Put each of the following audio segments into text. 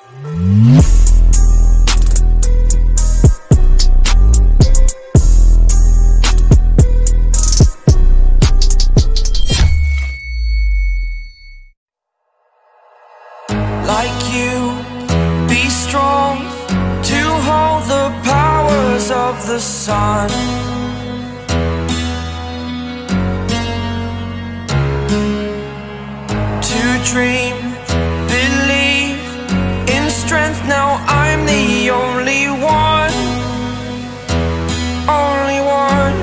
Like you, be strong to hold the powers of the sun. To dream, believe in strength. Now I'm the only one, only one.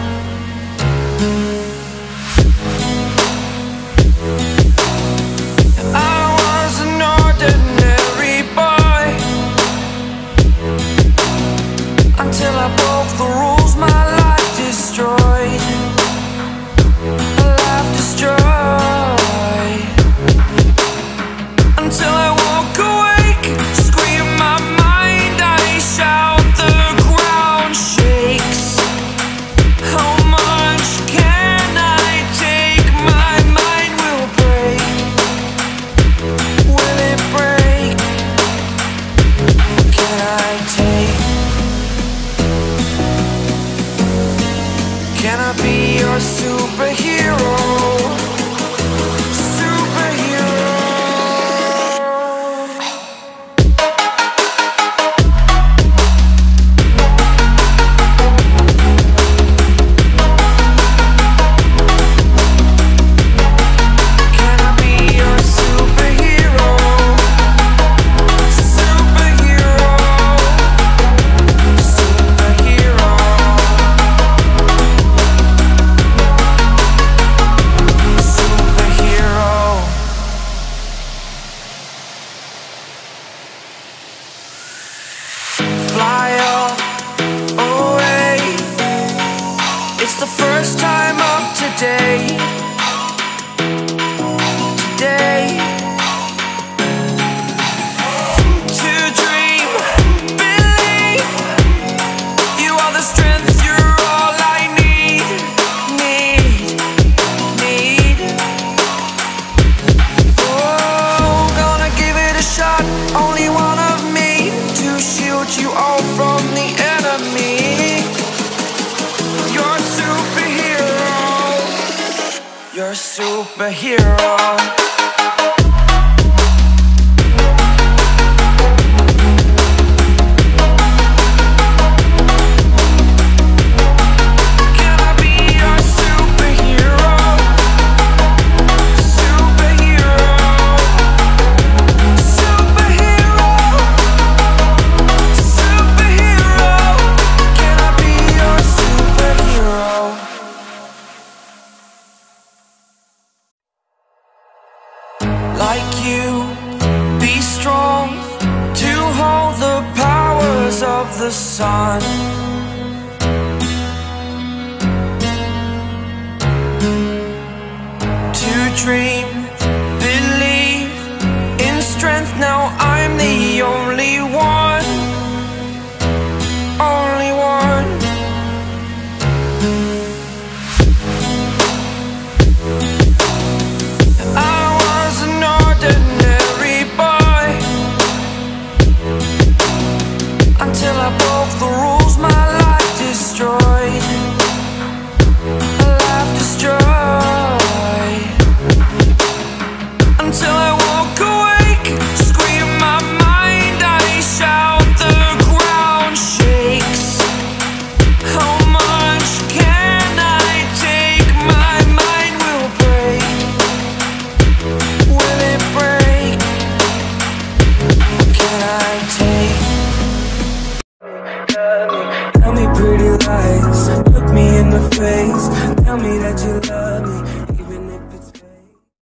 Until I broke the rules, my life destroyed. Life destroyed. Until I walk awake, scream my mind, I shout, the ground shakes. How much can I take? My mind will break. Will it break? Can I take? Can I be your superhero? Superhero. Can I be your superhero? Superhero. Superhero. Fly away. It's the first time of today. Today. To dream, believe. You are the strength, you're all I need. Need. Oh, gonna give it a shot. Only one of me to shield you all from the enemy. You're a superhero. You're a superhero. Can I be your superhero? Superhero. Superhero. Superhero. Can I be your superhero? Like you, be strong to hold the powers of the sun. To dream, believe in strength. Now I'm the only one, only one. I was an ordinary boy until I broke the rules, my life destroyed. Life destroyed. Until I walk awake, scream my mind, I shout, the ground shakes. How much can I take? My mind will break. Will it break? Can I take? Tell me pretty lies, look me in the face. Tell me that you love me.